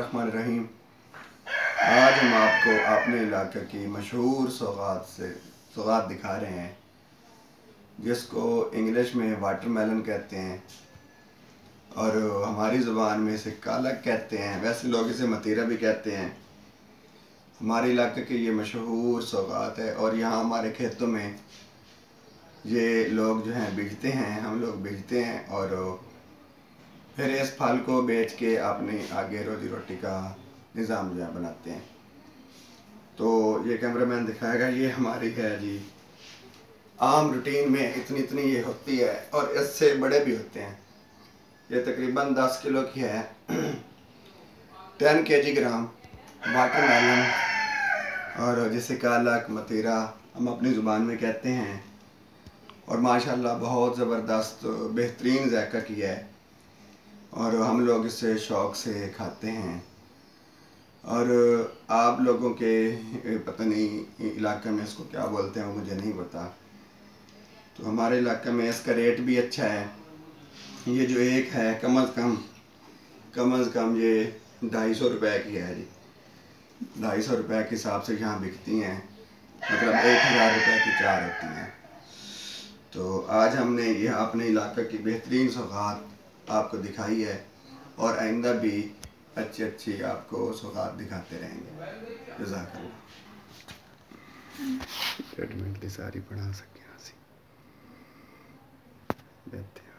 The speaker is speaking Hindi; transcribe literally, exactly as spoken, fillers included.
बिस्मिल्लाहिर्रहमानिर्रहीम। आज हम आपको अपने इलाके की मशहूर सौगात से सौगात दिखा रहे हैं, जिसको इंग्लिश में वाटरमेलन कहते हैं और हमारी ज़ुबान में इसे कालक कहते हैं। वैसे लोग इसे मतीरा भी कहते हैं। हमारे इलाके की ये मशहूर सौगात है और यहाँ हमारे खेतों में ये लोग जो हैं बेचते हैं, हम लोग बेचते हैं और फिर इस फल को बेच के अपने आगे रोजी रोटी का निज़ाम जो है बनाते हैं। तो ये कैमरामैन दिखाएगा, ये हमारी है जी आम रूटीन में इतनी इतनी ये होती है और इससे बड़े भी होते हैं। ये तकरीबन दस किलो की है, टेन के जी ग्राम वाटरमेलन और जिसे कालक मतीरा हम अपनी ज़ुबान में कहते हैं। और माशाल्लाह बहुत ज़बरदस्त बेहतरीन जायका की है और हम लोग इसे शौक़ से खाते हैं। और आप लोगों के पता नहीं इलाके में इसको क्या बोलते हैं वो मुझे नहीं पता। तो हमारे इलाके में इसका रेट भी अच्छा है। ये जो एक है कम अज़ कम कम अज़ कम ये ढाई सौ रुपये की है जी। ढाई सौ रुपये के हिसाब से यहाँ बिकती हैं, मतलब एक हज़ार रुपये की चार होती हैं। तो आज हमने यह अपने इलाके की बेहतरीन सौगात आपको दिखाई है और आइंदा भी अच्छी अच्छी आपको सौगात दिखाते रहेंगे। जज़ाकल्लाह। सारी पढ़ा सके